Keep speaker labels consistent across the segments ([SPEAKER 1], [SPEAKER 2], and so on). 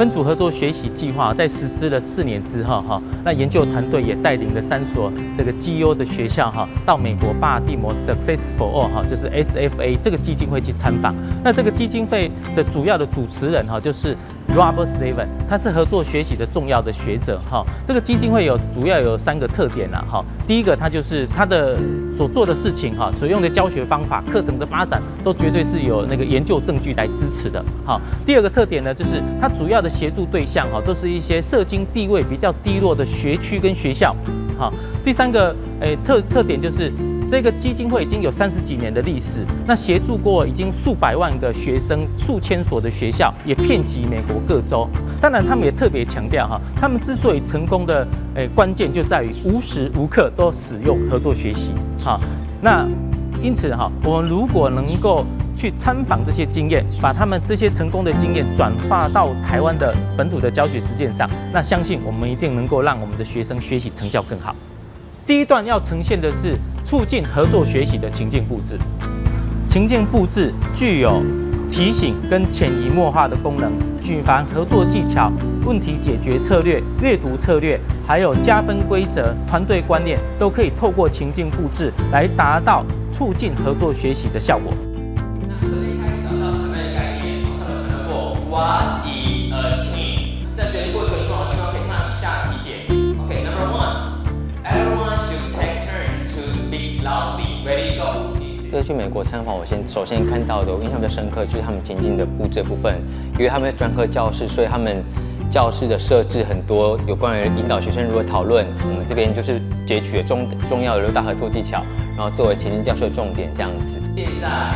[SPEAKER 1] 分组合作学习计划在实施了4年之后，那研究团队也带领了3所这个绩优的学校到美国巴尔的摩 Success for All 就是 SFA 这个基金会去参访。那这个基金会的主要的主持人就是 Robert Slavin， 他是合作学习的重要的学者这个基金会主要有3个特点第一个，它就是它的所做的事情所用的教学方法、课程的发展都绝对是有那个研究证据来支持的第二个特点呢，就是它主要的协助对象都是一些社经地位比较低落的学区跟学校第3个特点就是这个基金会已经有30几年的历史，那协助过已经数百万个学生、数千所的学校，也遍及美国各州。当然，他们也特别强调他们之所以成功的关键就在于无时无刻都使用合作学习那因此我们如果能够去参访这些经验，把他们这些成功的经验转化到台湾的本土的教学实践上，那相信我们一定能够让我们的学生学习成效更好。第一段要呈现的是促进合作学习的情境布置。情境布置具有提醒跟潜移默化的功能，举凡合作技巧、问题解决策略、阅读策略，还有加分规则、团队观念，都可以透过情境布置来达到促进合作学习的效果。
[SPEAKER 2] 那昨天开始老师要承认概念，上面承认过 What is a team？ 在学习过程中，希望可以看到以下几点。OK，Number one。Everyone should take turns to speak loudly. Ready, go.
[SPEAKER 3] 这次去美国参访，我首先看到的，我印象比较深刻就是他们情境的布置部分。因为他们是专科教室，所以他们教室的设置很多有关于引导学生如何讨论。我们这边就是截取了重要的6大合作技巧，然后作为情境教学的重点这样子。
[SPEAKER 2] 现在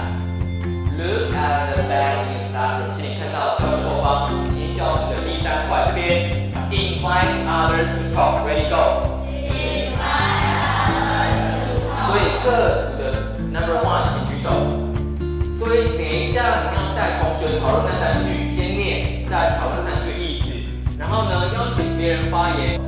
[SPEAKER 2] look at the back in the classroom， 请你看到教室后方情境教室的第3块这边 ，invite others to talk. Ready, go. 所以各组的 Number 1， 请举手。所以等一下你要带同学讨论那3句，先念，再讨论3句的意思，然后呢邀请别人发言。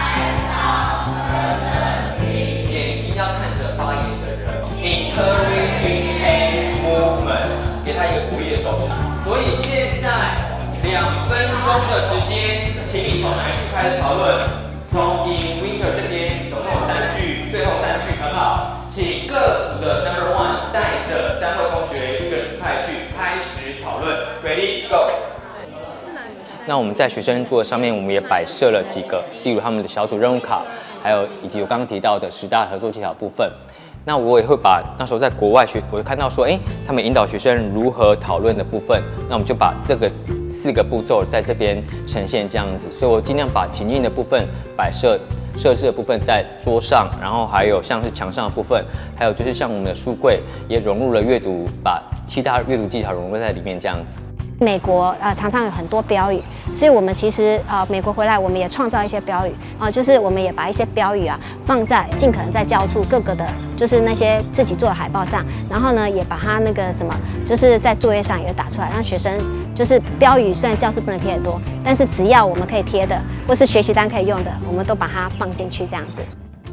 [SPEAKER 2] 眼睛要看着发言的人。Encouraging hand movement， 给他一个鼓励的手势。所以现在2分钟的时间，请你从哪一句开始讨论？从 In Winter 这边总共有3句，最后3句很好，请各组的 Number 1带着3位同学1个人派句开始讨论。Ready, go。
[SPEAKER 3] 那我们在学生桌上面，我们也摆设了几个，例如他们的小组任务卡，还有以及我刚刚提到的10大合作技巧部分。那我也会把那时候在国外我就看到说，他们引导学生如何讨论的部分，那我们就把这个4个步骤在这边呈现这样子。所以我尽量把情境的部分设置的部分在桌上，然后还有像是墙上的部分，还有就是像我们的书柜也融入了阅读，把7大阅读技巧融入在里面这样子。
[SPEAKER 4] 美国常常有很多标语，所以我们其实美国回来我们也创造一些标语就是我们也把一些标语放在尽可能在教处各个的，就是那些自己做的海报上，然后呢也把它那个什么，就是在作业上也打出来，让学生就是标语虽然教室不能贴很多，但是只要我们可以贴的，或是学习单可以用的，我们都把它放进去这样子。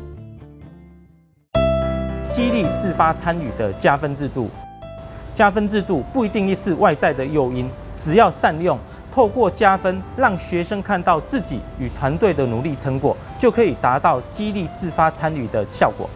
[SPEAKER 1] 激励自发参与的加分制度。加分制度不一定是外在的诱因，只要善用，透过加分让学生看到自己与团队的努力成果，就可以达到激励自发参与的效果。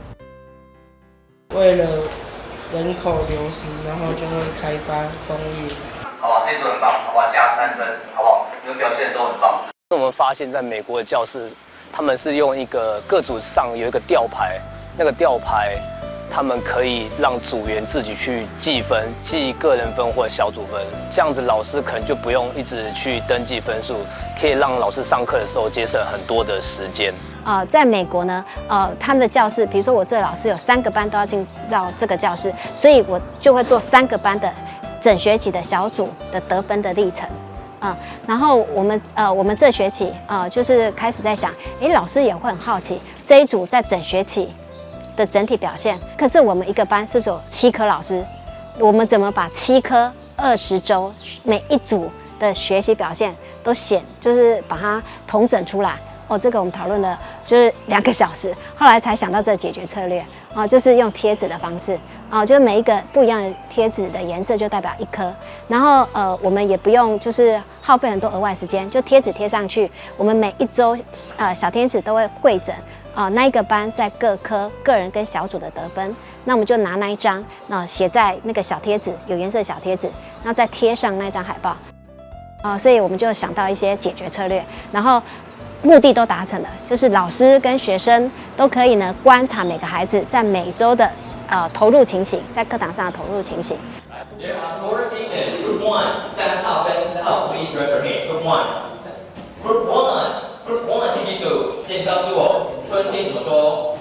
[SPEAKER 5] 为了人口流失，然后就会开发公寓。
[SPEAKER 6] 好不好？这组很棒，好不好？加3分，好不好？你们表现的都很棒。
[SPEAKER 7] 我们发现，在美国的教室，他们是用一个各组上有一个吊牌，那个吊牌。他们可以让组员自己去计分，记个人分或者小组分，这样子老师可能就不用一直去登记分数，可以让老师上课的时候节省很多的时间。
[SPEAKER 4] 在美国呢，他们的教室，比如说我这个老师有3个班都要进到这个教室，所以我就会做3个班的整学期的小组的得分的历程。然后我们这学期就是开始在想，老师也会很好奇这一组在整学期的整体表现。可是我们一个班是不是有7科老师？我们怎么把7科20周每一组的学习表现都就是把它统整出来， 这个我们讨论了就是2个小时，后来才想到这个解决策略就是用贴纸的方式就是每一个不一样的贴纸的颜色就代表1颗，然后我们也不用就是耗费很多额外时间，就贴纸贴上去，我们每1周小天使都会汇整那一个班在各科个人跟小组的得分，那我们就拿那一张写在那个小贴纸，有颜色的小贴纸，然后再贴上那张海报所以我们就想到一些解决策略，然后目的都达成了，就是老师跟学生都可以呢观察每个孩子在每周的投入情形，在课堂上的投入情形。
[SPEAKER 2] There are 4 seasons. Group 1, 3号跟4号 please raise your hand. Group 1, Group 1，第几组？请告诉我，春天怎么说？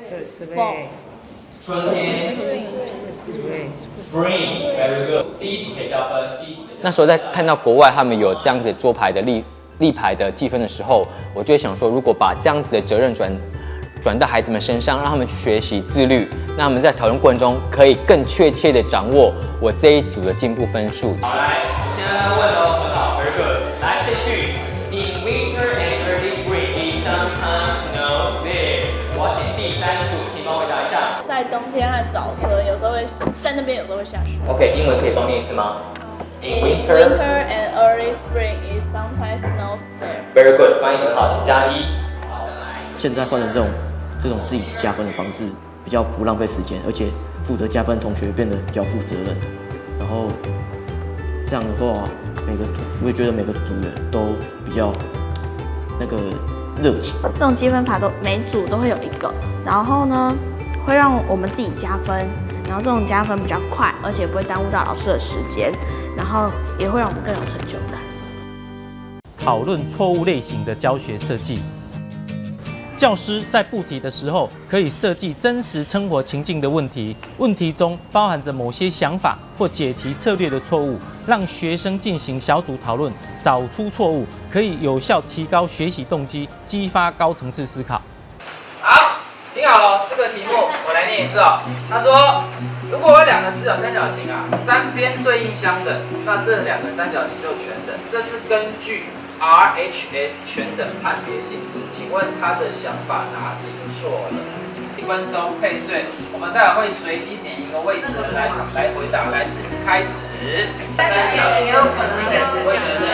[SPEAKER 2] 春天 ，Spring. Very good. 第1组可以加分。
[SPEAKER 3] 那时候在看到国外他们有这样子桌牌的立牌的计分的时候，我就会想说，如果把这样子的责任转到孩子们身上，让他们学习自律，那他们在讨论过程中可以更确切的掌握我这一组的进步分数。
[SPEAKER 2] 好，来，我现在来问喽，很好 ，very good。来，这句 ，In winter and early spring, it sometimes snows there。我要请第3组，请帮我回答一下。
[SPEAKER 8] 在冬天和早春，有时候会在那边，有时候会下雪。
[SPEAKER 2] OK， 英文可以帮念一次吗？
[SPEAKER 8] In winter and early spring, it sometimes snows there.
[SPEAKER 2] Very good， 翻译很好，请加1。
[SPEAKER 9] 现在换成这种自己加分的方式，比较不浪费时间，而且负责加分的同学变得比较负责任。然后这样的话，我也觉得每个组员都比较那个热情。
[SPEAKER 10] 这种积分法每组都会有1个，然后呢会让我们自己加分，然后这种加分比较快，而且不会耽误到老师的时间，然后也会让我们更有成就感。
[SPEAKER 1] 讨论错误类型的教学设计。教师在布题的时候，可以设计真实生活情境的问题，问题中包含着某些想法或解题策略的错误，让学生进行小组讨论，找出错误，可以有效提高学习动机，激发高层次思考。
[SPEAKER 11] 好，听好了，这个题目我来念一次哦。他说，如果有2个直角三角形3边对应相等，那这2个三角形就全等。这是根据 RHS 全等判别性质，请问他的想法哪里错了？1分钟配对，我们待会会随机点一个位置来回答，来试试开始。三角形也有可能是直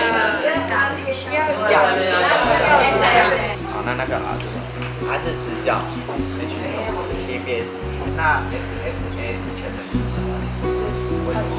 [SPEAKER 11] 角，好，那个 R 是什么？ 它是直角 H 斜边，那 SSA 是全等直角，为什么？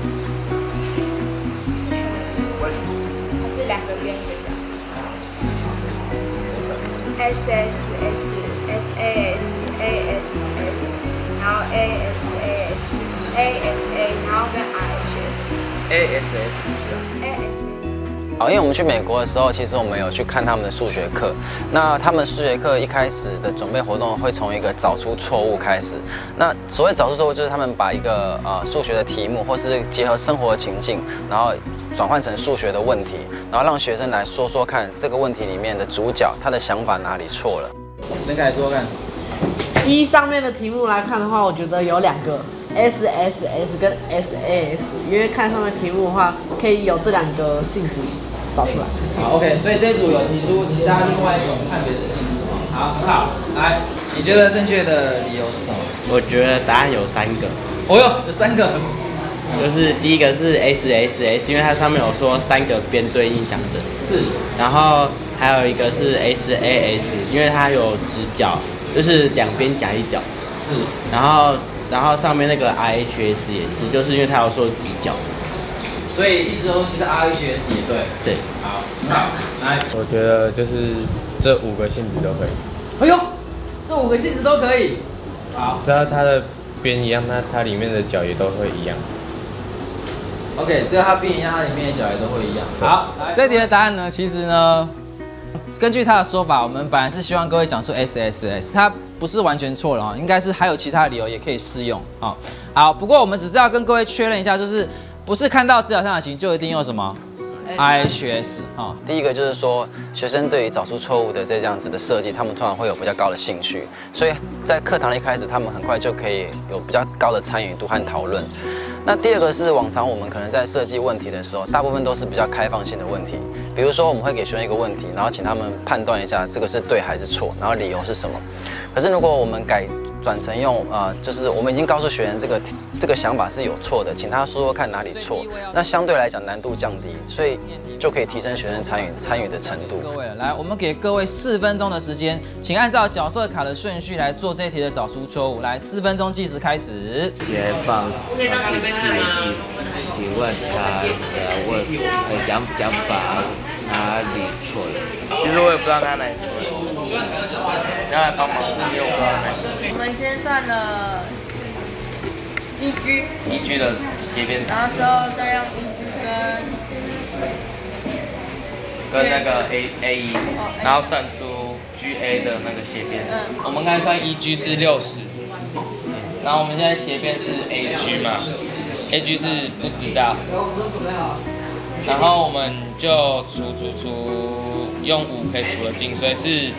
[SPEAKER 11] 为什么？它是2个边1个角。SSS SAS ASS， 然后 ASAS ASA， 然后跟 RHS。ASS 不是啊。
[SPEAKER 12] 好，因为我们去美国的时候，其实我们有去看他们的数学课。那他们数学课一开始的准备活动会从一个找出错误开始。那所谓找出错误，就是他们把一个数学的题目，或是结合生活的情境，然后转换成数学的问题，然后让学生来说说看这个问题里面的主角他的想法哪里错了。
[SPEAKER 11] 能来说看。
[SPEAKER 13] 依上面的题目来看的话，我觉得有2个。SSS 跟 SAS， 因为看上面题目的话，可以有这2个性质找出来。
[SPEAKER 11] 好 ，OK， 所以这一组有提出其他另外一种判别的性质吗？好，很好。来，你觉得正确的理由是什么？
[SPEAKER 14] 我觉得答案有3个。
[SPEAKER 11] 哦哟，有3个。
[SPEAKER 14] 就是第一个是 SSS， 因为它上面有说3个边对应相等。
[SPEAKER 11] 是。
[SPEAKER 14] 然后还有一个是 SAS， 因为它有直角，就是2边夹1角。
[SPEAKER 11] 是。
[SPEAKER 14] 然后上面那个 RHS 也是，就是因为它有说直角，
[SPEAKER 11] 所以意思说其实 RHS 也对。
[SPEAKER 14] 对，
[SPEAKER 11] 好，很好，来，
[SPEAKER 15] 我觉得就是这5个性质都可以。
[SPEAKER 11] 哎呦，这5个性质都可以。好，
[SPEAKER 15] 只要它的边一样，那它里面的角也都会一样。
[SPEAKER 11] OK， 只要它边一样，它里面的角也都会一样。好，这题的答案呢，其实呢，根据他的说法，我们本来是希望各位讲出 SSS， 它不是完全错了啊，应该是还有其他的理由也可以适用啊。好，不过我们只是要跟各位确认一下，就是不是看到直角三角形就一定用什么 RHS 啊。
[SPEAKER 12] 第一个就是说，学生对于找出错误的这样子的设计，他们通常会有比较高的兴趣，所以在课堂一开始，他们很快就可以有比较高的参与度和讨论。 那第二个是往常我们可能在设计问题的时候，大部分都是比较开放性的问题，比如说我们会给学生一个问题，然后请他们判断一下这个是对还是错，然后理由是什么。可是如果我们转成用就是我们已经告诉学员这个想法是有错的，请他说说看哪里错，那相对来讲难度降低，所以就可以提升学生参与的程度。
[SPEAKER 16] 各位，来，我们给各位4分钟的时间，请按照角色卡的顺序来做这一题的找出错误。来，4分钟计时开始。
[SPEAKER 14] 先放提问他问讲法哪里错了？
[SPEAKER 17] 其实我也不知道他哪里错了。你要来帮忙，因为我不知道哪里错。
[SPEAKER 10] 我们先算了
[SPEAKER 17] EG 的斜边，
[SPEAKER 10] 然后之后再用EG
[SPEAKER 17] 跟那个 A1，然后算出 GA 的那个斜边。我们刚才算 EG 是60，然后我们现在斜边是 AG 嘛 ，AG 是不知道。然后我们就除，用5可以除得进，所以是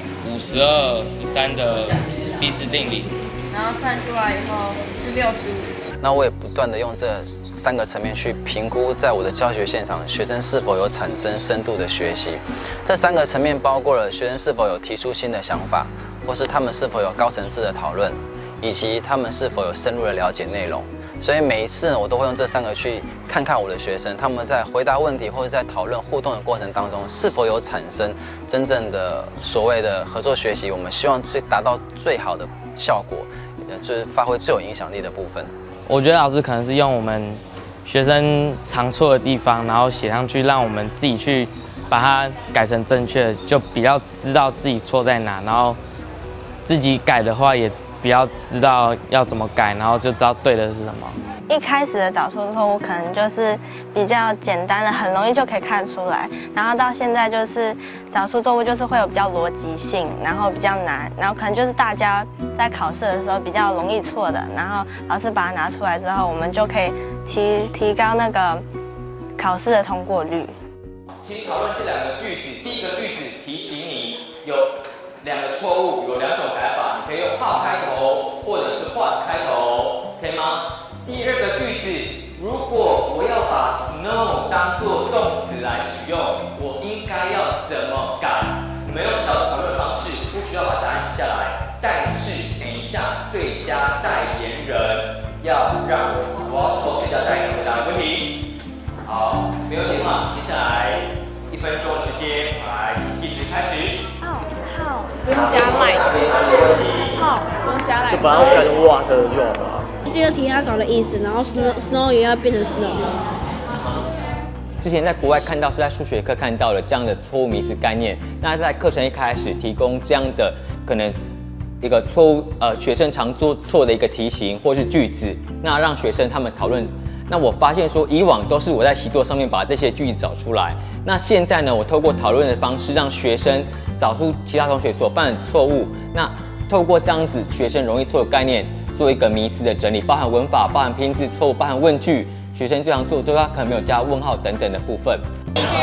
[SPEAKER 17] 52、13的毕氏定理。
[SPEAKER 10] 然后算出来以后是65。
[SPEAKER 12] 那我也不断的用这3个层面去评估，在我的教学现场，学生是否有产生深度的学习。这3个层面包括了学生是否有提出新的想法，或是他们是否有高层次的讨论，以及他们是否有深入的了解内容。所以每一次呢，我都会用这3个去看看我的学生，他们在回答问题或者在讨论互动的过程当中，是否有产生真正的所谓的合作学习。我们希望达到最好的效果，就是发挥最有影响力的部分。
[SPEAKER 17] 我觉得老师可能是用我们学生常错的地方，然后写上去，让我们自己去把它改成正确，就比较知道自己错在哪，然后自己改的话也比较知道要怎么改，然后就知道对的是什么。
[SPEAKER 18] 一开始的找出错误可能就是比较简单的，很容易就可以看出来，然后到现在就是找出错误就是会有比较逻辑性，然后比较难，然后可能就是大家在考试的时候比较容易错的，然后老师把它拿出来之后，我们就可以提高那个考试的通过率。
[SPEAKER 2] 请你讨论这2个句子，第一个句子提醒你有2个错误，有2种改法，你可以用 how 开头，或者是 what 开头，可以吗？第2个句子，如果我要把 snow 当作动词来使用，我应该要怎么改？你们用小组讨论方式，不需要把答案写下来，但是等一下最佳代言人要让我要求最佳代言人回答问题。好，没有电话，接下来1分钟的时间，来，请计时开始。
[SPEAKER 8] 好，不用加 like。好，不用加 like。
[SPEAKER 9] 就把它改成 what 就好了。
[SPEAKER 19] 第2题它少了意思，然后 snow 也要变成 snow。
[SPEAKER 3] 之前在国外看到是在数学课看到了这样的错误迷思概念，那在课程一开始提供这样的可能一个错误学生常做错的一个题型或是句子，那让学生他们讨论。那我发现说，以往都是我在习作上面把这些句子找出来，那现在呢，我透过讨论的方式，让学生找出其他同学所犯的错误。那透过这样子学生容易错的概念，做一个迷思的整理，包含文法、包含拼字错误、包含问句，学生经常错，都他可能没有加问号等等的部分。
[SPEAKER 19] 第一句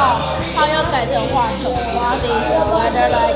[SPEAKER 19] how要改成what is whether like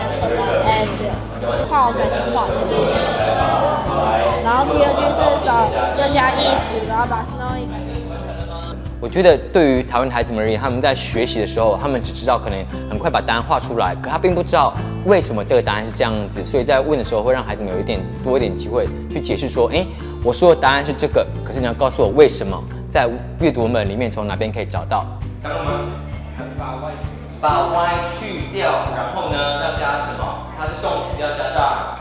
[SPEAKER 19] as how改成what。然后第2句是少要加意思，然后把 snow 改成 snow。
[SPEAKER 3] 我觉得对于台湾的孩子们而言，他们在学习的时候，他们只知道可能很快把答案画出来，可他并不知道为什么这个答案是这样子，所以在问的时候会让孩子们有多一点机会去解释说，我说的答案是这个，可是你要告诉我为什么，在阅读文本里面从哪边可以找到。
[SPEAKER 2] 然后我们把 y 去掉，然后呢要加什么？它是动词，要加上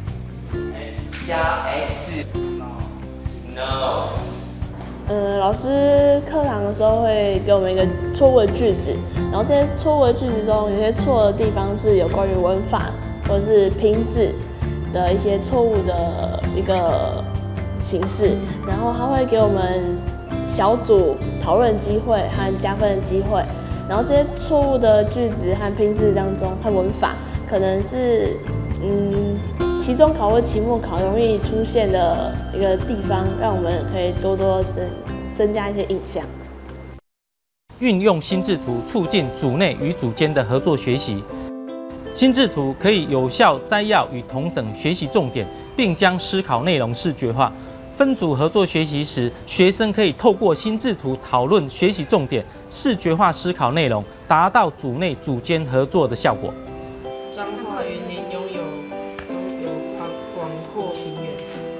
[SPEAKER 2] 加 s knows。
[SPEAKER 8] 老师课堂的时候会给我们一个错误的句子，然后这些错误的句子中，有些错的地方是有关于文法或者是拼字的一些错误的一个形式，然后他会给我们小组讨论机会和加分的机会，然后这些错误的句子和拼字当中和文法可能是期中考或期末考容易出现的一个地方，让我们可以多增加一些印象。
[SPEAKER 1] 运用心智图促进组内与组间的合作学习。心智图可以有效摘要与统整学习重点，并将思考内容视觉化， 分组合作学习时，学生可以透过心智图讨论学习重点，视觉化思考内容，达到组内组间合作的效果。
[SPEAKER 5] 彰化云林拥有广阔平原，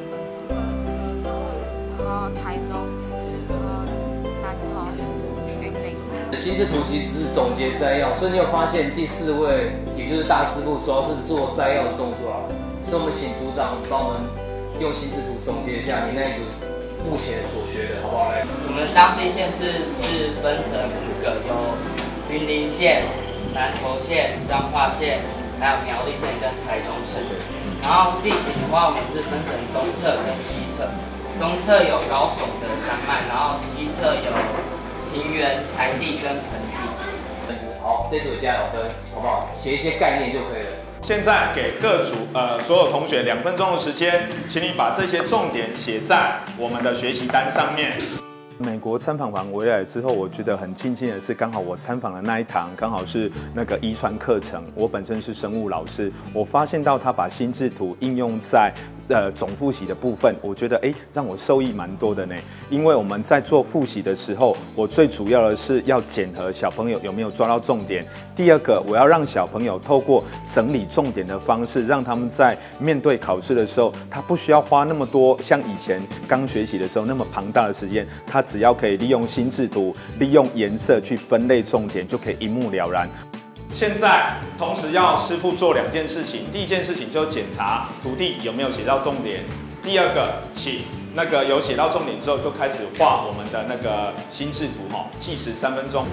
[SPEAKER 10] 然后台中，然后南投、云林。
[SPEAKER 2] 心智图其实只是总结摘要，所以你有发现第4位，也就是大师傅，主要是做摘要的动作啊。所以我们请组长帮我们用心智图总结一下你那一组目前所学的，好不好？来，
[SPEAKER 17] 我们当地县市是分成5个，有云林县、南投县、彰化县，还有苗栗县跟台中市。然后地形的话，我们是分成东侧跟西侧。东侧有高耸的山脉，然后西侧有平原、台地跟盆地。
[SPEAKER 2] 好，这组加油分，好不好？写一些概念就可以了。
[SPEAKER 20] 现在给各组所有同学2分钟的时间，请你把这些重点写在我们的学习单上面。
[SPEAKER 21] 美国参访完回来之后，我觉得很庆幸的是，刚好我参访的那一堂刚好是那个遗传课程。我本身是生物老师，我发现到他把心智图应用在总复习的部分，我觉得让我受益蛮多的呢。因为我们在做复习的时候，我最主要的是要检核小朋友有没有抓到重点。第二个，我要让小朋友透过整理重点的方式，让他们在面对考试的时候，他不需要花那么多像以前刚学习的时候那么庞大的时间，他只要可以利用心智图，利用颜色去分类重点，就可以一目了然。
[SPEAKER 20] 现在同时要师傅做2件事情，第一件事情就是检查徒弟有没有写到重点，第二个，请那个有写到重点之后，就开始画我们的那个心智图计时3分钟。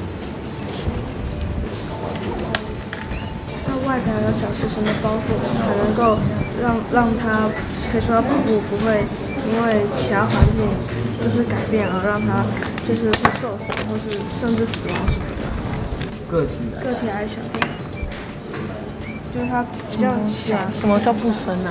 [SPEAKER 22] 它外表有角色性的包覆，才能够让它可以受到保护，不会因为其他环境就是改变而让它就是会受伤，或是甚至死亡什么的。个体矮小，就是它比较小。
[SPEAKER 13] 什么叫不深啊？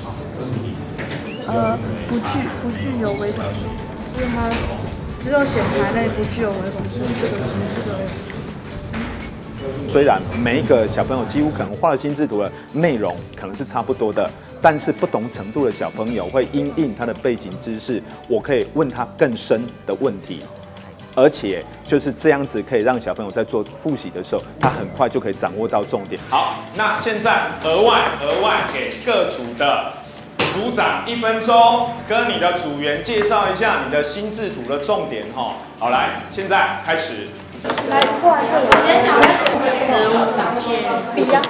[SPEAKER 22] 不具有微管束，就是它只有显台类不具有微管束，这个是这样。
[SPEAKER 21] 虽然每一个小朋友几乎可能画的心智图的内容可能是差不多的，但是不同程度的小朋友会因应他的背景知识，我可以问他更深的问题，而且就是这样子可以让小朋友在做复习的时候，他很快就可以掌握到重点。
[SPEAKER 20] 好，那现在额外给各组的组长1分钟，跟你的组员介绍一下你的心智图的重点哈。好，来，现在开始。
[SPEAKER 22] 来过来这里，今天讲的植物长界笔啊。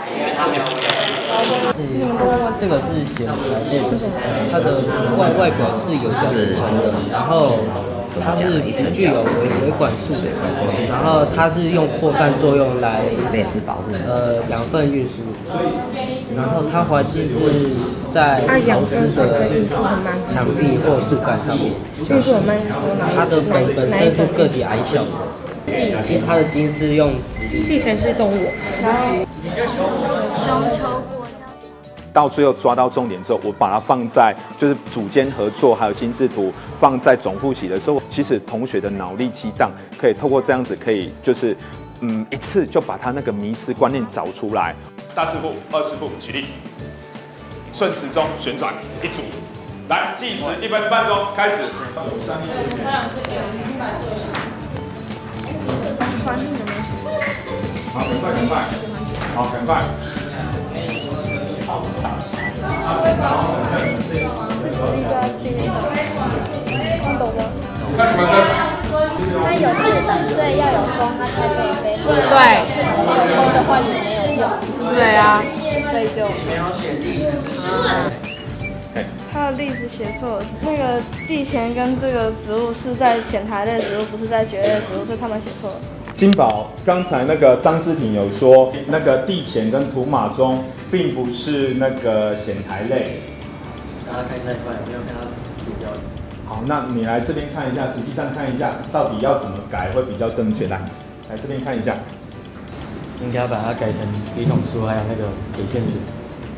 [SPEAKER 14] 这个是显台类，它的外表是有角层的，然后它是具有微管束，然后它是用扩散作用来养分运输，然后它环境是在潮湿的墙壁或树干上面，它的本身是个体矮小的。它的茎是用
[SPEAKER 13] 地层是动物，
[SPEAKER 22] 然后
[SPEAKER 13] 胸丘过
[SPEAKER 21] 到最后抓到重点之后，我把它放在就是组间合作，还有心智图放在总复习的时候，其实同学的脑力激荡可以透过这样子，可以就是一次就把他那个迷思观念找出来。
[SPEAKER 20] 大师傅、二师傅起立，顺时钟旋转一组，来计时1分半钟，开始。好，赶快，好，赶快。
[SPEAKER 22] 是指一个地面上，看懂吗？
[SPEAKER 19] 它有翅膀，所以要有风，它才可以飞。
[SPEAKER 13] 对，
[SPEAKER 19] 没有风的话也没有用。
[SPEAKER 13] 对啊，
[SPEAKER 19] 所以就。
[SPEAKER 22] 它的例子写错了，那个地钱跟这个植物是在显台类植物，不是在蕨类植物，所以他们写错了。
[SPEAKER 20] 金宝，刚才那个张诗婷有说，那个地钱跟土马钟并不是那个显台类。
[SPEAKER 9] 大家看那一块，没有看到主标。
[SPEAKER 20] 好，那你来这边看一下，实际上看一下到底要怎么改会比较正确。来这边看一下，
[SPEAKER 9] 应该把它改成笔筒书，还有那个铁线组。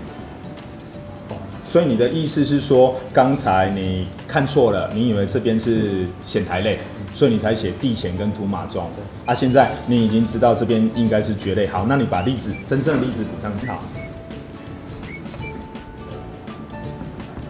[SPEAKER 20] 所以你的意思是说，刚才你看错了，你以为这边是显台类，所以你才写地钱跟土马钟。啊，现在你已经知道这边应该是蕨类。好，那你把真正的例子补上去。好。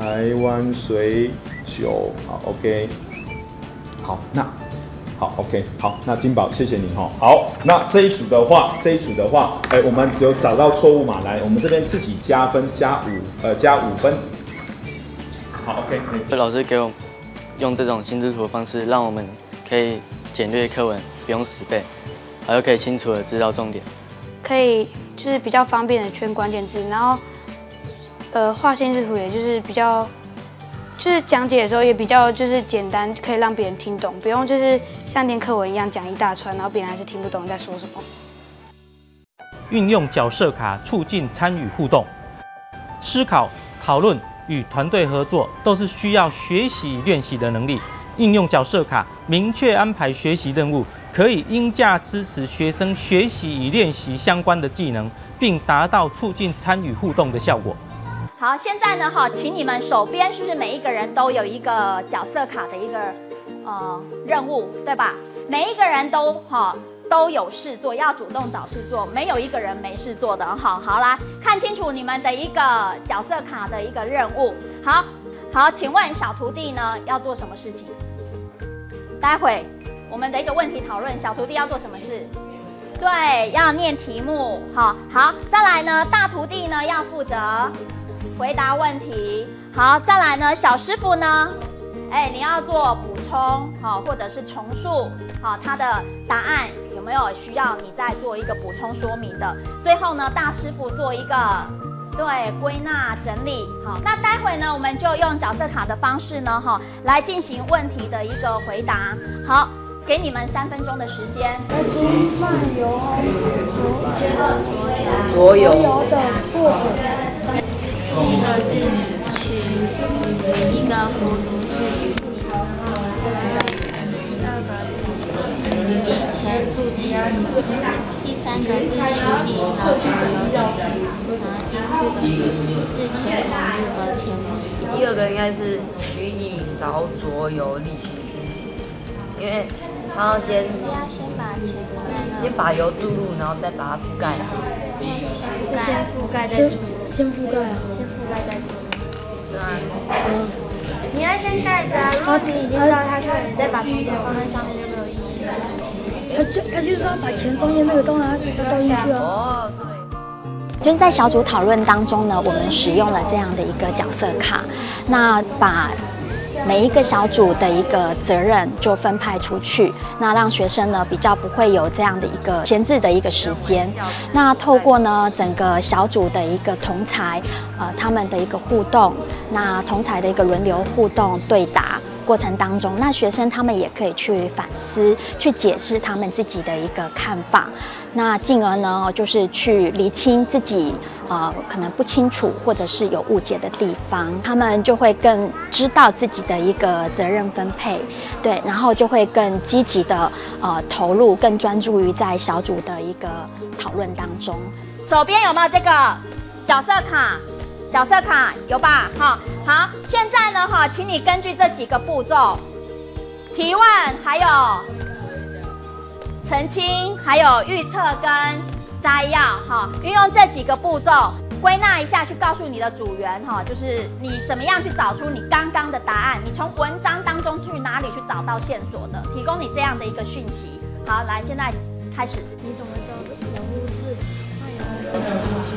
[SPEAKER 21] 台湾水酒，好 ，OK， 好，好 ，OK， 好，那金宝，谢谢你哈。好，那这一组的话，我们有找到错误码，来，我们这边自己加分，加5分。好 ，OK。
[SPEAKER 6] 老师给我用这种心智图的方式，让我们可以简略课文，不用死背，还有可以清楚的知道重点。
[SPEAKER 7] 可以就是比较方便的圈关键字，然后画心智图也就是比较。就是讲解的时候也比较就是简单，可以让别人听懂，不用就是像念课文一样讲一大串，然后别人还是听不懂你在说什么。
[SPEAKER 1] 运用角色卡促进参与互动，思考、讨论与团队合作都是需要学习练习的能力。应用角色卡明确安排学习任务，可以因价支持学生学习与练习相关的技能，并达到促进参与互动的效果。
[SPEAKER 23] 好，现在呢，请你们手边是不是每一个人都有一个角色卡的一个任务，对吧？每一个人都有事做，要主动找事做，没有一个人没事做的。好，来看清楚你们的一个角色卡的一个任务。好，请问小徒弟呢要做什么事情？待会我们的一个问题讨论，小徒弟要做什么事？对，要念题目。好，再来呢，大徒弟呢要负责回答问题。好，再来呢，小师傅呢，你要做补充，或者是重述，他的答案有没有需要你再做一个补充说明的？最后呢，大师傅做一个归纳整理。好，那待会呢，我们就用角色卡的方式呢，来进行问题的一个回答。好，给你们3分钟的时间。
[SPEAKER 13] 左右
[SPEAKER 19] 的过程。一个是取，一个葫芦是雨滴，第二个是以前不期，第三个是许以少主有历史，然后第四个是自前同日和前不喜。
[SPEAKER 13] 第二个应该是许以少左有历史，因为他要先
[SPEAKER 19] 把钱
[SPEAKER 13] 先把油注入，然后再把它覆盖好。
[SPEAKER 19] 先覆盖再注入。
[SPEAKER 22] 先覆盖啊。
[SPEAKER 13] 是啊。
[SPEAKER 19] 你要先盖着啊，如果你已经倒下去了，你再把钱放在上面就没有意义了。
[SPEAKER 22] 他就是要把钱中间那个东西要倒进去哦。
[SPEAKER 4] 就是在小组讨论当中呢，我们使用了这样的一个角色卡，那把每一个小组的一个责任就分派出去，那让学生呢比较不会有这样的一个闲置的一个时间。那透过呢整个小组的一个同侪，他们的一个互动，那同侪的一个轮流互动对答过程当中，那学生他们也可以去反思，去解释他们自己的一个看法。那进而呢，就是去厘清自己可能不清楚或者是有误解的地方，他们就会更知道自己的一个责任分配，对，然后就会更积极的投入，更专注于在小组的一个讨论当中。
[SPEAKER 23] 手边有没有这个角色卡？角色卡有吧？好，现在呢，请你根据这几个步骤，提问，还有澄清，还有预测跟摘要，运用这几个步骤归纳一下，去告诉你的组员，就是你怎么样去找出你刚刚的答案，你从文章当中去哪里去找到线索的，提供你这样的一个讯息。好，来，现在开始。
[SPEAKER 22] 你怎么知道人物是换人物成数？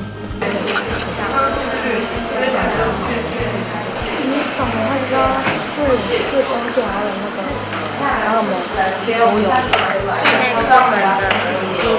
[SPEAKER 22] 你怎么会知道是关键还有那个还有左右？
[SPEAKER 19] 在课本的第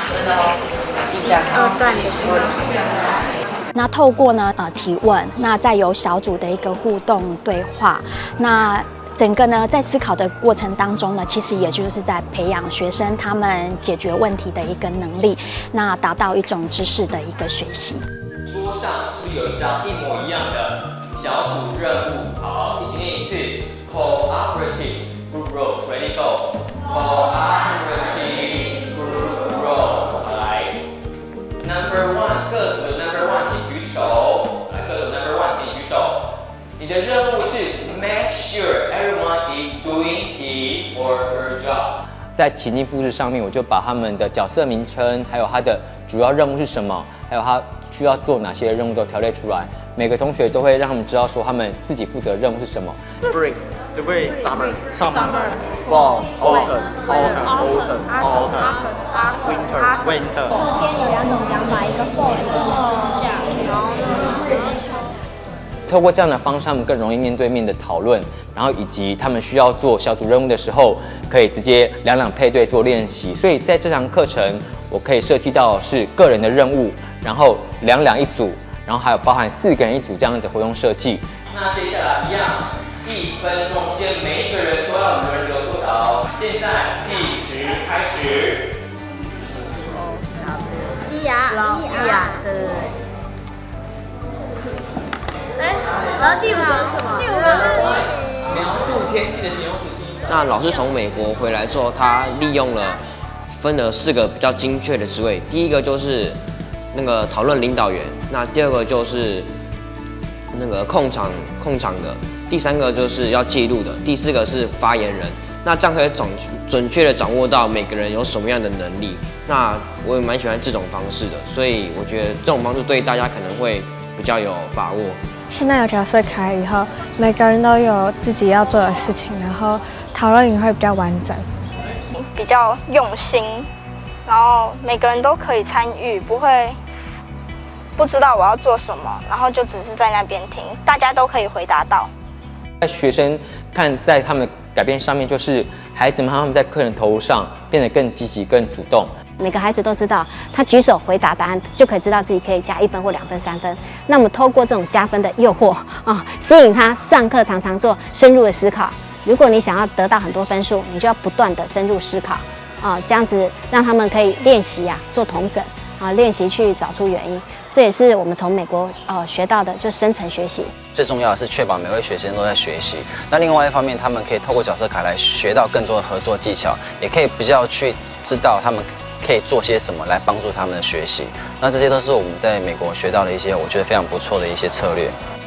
[SPEAKER 19] 2段的时候。
[SPEAKER 4] 那透过呢提问，那再由小组的一个互动对话，那整个呢在思考的过程当中呢，其实也就是在培养学生他们解决问题的一个能力，那达到一种知识的一个学习。
[SPEAKER 2] 桌上是不是有一张一模一样的小组任务？好，一起念一次 ：Cooperative group roles ready go。Cooperative group roles， 来 ，Number one， 各组的 Number one， 请举手。来，各组 Number one， 请举手。你的任务是 Make sure everyone is doing his or her job。
[SPEAKER 3] 在情境布置上面，我就把他们的角色名称，还有他的主要任务是什么，还有他需要做哪些任务都条列出来， 每个同学都会让他们知道说他们自己负责的任务是什么。
[SPEAKER 9] Spring, summer, fall, autumn, winter.
[SPEAKER 19] 秋天有2种讲法，一个 fall， 一个是夏，然后秋。
[SPEAKER 3] 透过这样的方式，他们更容易面对面的讨论，然后以及他们需要做小组任务的时候，可以直接2配对做练习。所以在这堂课程，我可以设计到是个人的任务，然后2一组，然后还有包含4个人一组这样子活动设计。
[SPEAKER 2] 那接下来一样，1分钟时间，每一个人都要轮流作答。现在计时开始。
[SPEAKER 19] 一呀，对。然后第5个是什么？第5个是
[SPEAKER 2] 描述天气的形容词。
[SPEAKER 11] 那老师从美国回来之后，他利用了分了4个比较精确的职位。第一个就是那个讨论领导员，那第2个就是那个控场的，第3个就是要记录的，第4个是发言人。那这样可以准确的掌握到每个人有什么样的能力。那我也蛮喜欢这种方式的，所以我觉得这种方式对大家可能会比较有把握。
[SPEAKER 15] 现在有角色卡以后，每个人都有自己要做的事情，然后讨论也会比较完整，
[SPEAKER 18] 比较用心，然后每个人都可以参与，不会不知道我要做什么，然后就只是在那边听，大家都可以回答到。
[SPEAKER 3] 在学生看在他们改变上面，就是孩子们他们在课程投入上变得更积极、更主动。
[SPEAKER 4] 每个孩子都知道，他举手回答答案就可以知道自己可以加1分或2分、3分。那么透过这种加分的诱惑吸引他上课常常做深入的思考。如果你想要得到很多分数，你就要不断的深入思考这样子让他们可以练习做统整练习去找出原因。这也是我们从美国学到的，就深层学习。
[SPEAKER 12] 最重要的是确保每位学生都在学习。那另外一方面，他们可以透过角色卡来学到更多的合作技巧，也可以比较去知道他们可以做些什么来帮助他们的学习。那这些都是我们在美国学到的一些我觉得非常不错的一些策略。